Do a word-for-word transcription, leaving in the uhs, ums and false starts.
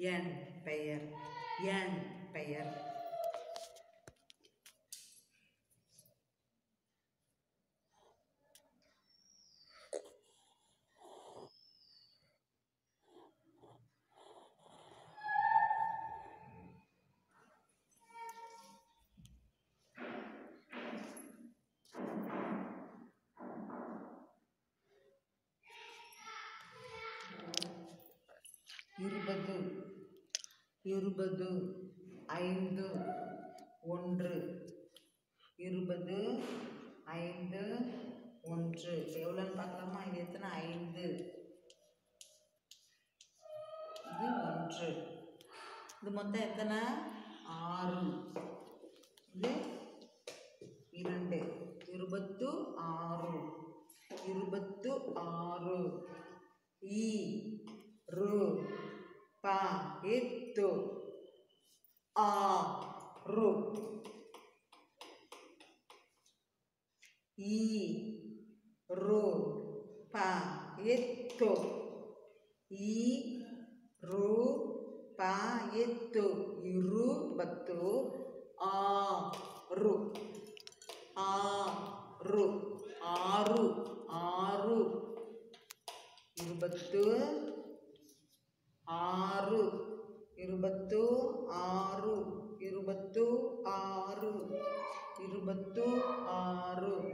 என் பெயர் என் பெயர் இருபது இருபது ஐந்து ஒன்று இருபது ஐந்து ஒன்று எவ்வளோன்னு பார்க்கலாமா? இது எத்தனை? ஐந்து. இது ஒன்று. இது மொத்தம் எத்தனை? ஆறு. இது இரண்டு. இருபத்து ஆறு இருபத்து ஆறு. இ ரு ப இத்து ஆ ரு இ ரு ப இத்து இ ரு ப இத்து இருபத்து ஆறு ஆறு ஆறு ஆறு இருபத்து ஆறு இருபத்து ஆறு இருபத்து ஆறு இருபத்து ஆறு